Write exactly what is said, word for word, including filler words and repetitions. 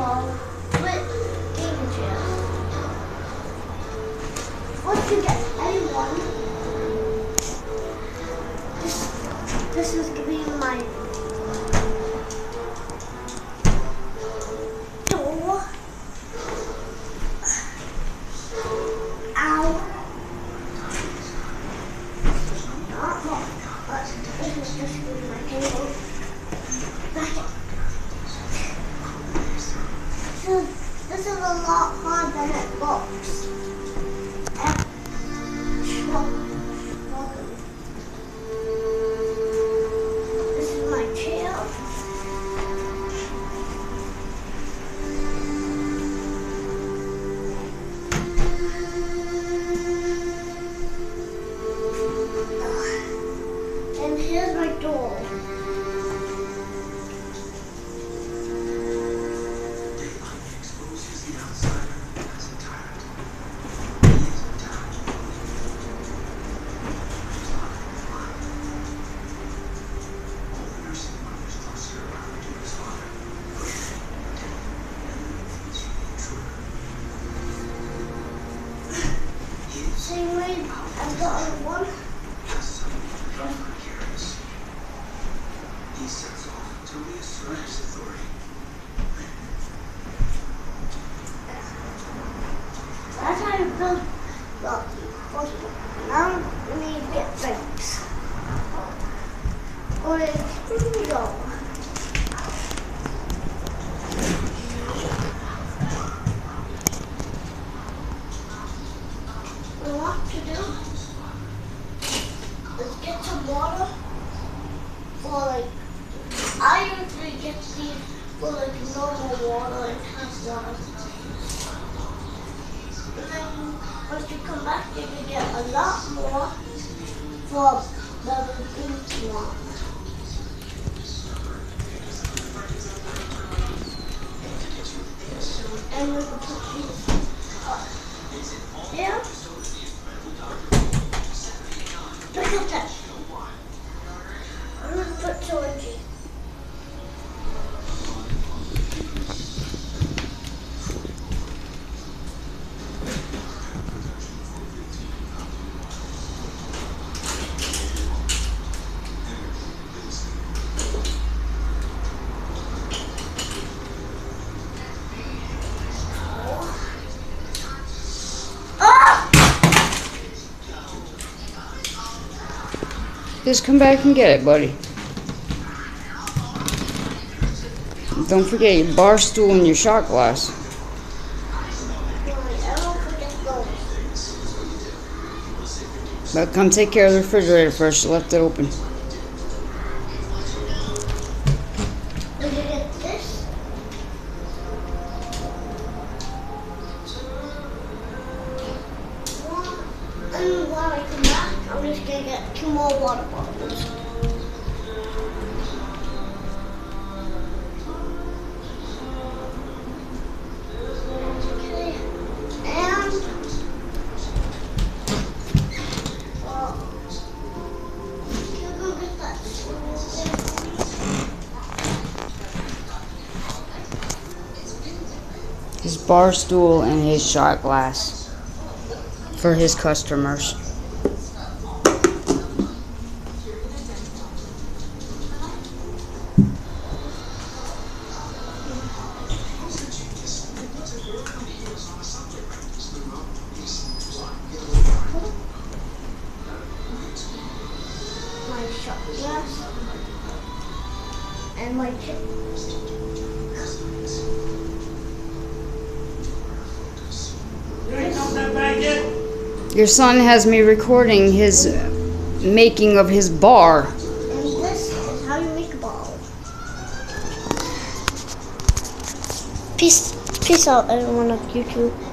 ball with gaming chair. Once you get anyone, this, this is going to be my door. Ow. Not long, but this is just going to be my table. So, this is a lot harder than it looks. And, this is my chair. And here's my door. Same way as the other one. He sets off to reassert his authority. That's how you build Lucky. Now we need to get things. Or here we go. What to do is get some water for like, I usually get these for like normal water and tap water. And then once you come back you can get a lot more for the lagoon one. And we can put these up here. Look at that. I'm going to put Georgie. Just come back and get it, buddy. Don't forget your bar stool and your shot glass. But come take care of the refrigerator first. You left it open. Did you get this? And when I come back, I'm just going to get two more water bottles. Okay. And uh, can you go get that? His bar stool and his shot glass for his customers. My shot glass and my chip. Your son has me recording his making of his bar. And this is how you make a ball. Peace, peace out, everyone of YouTube.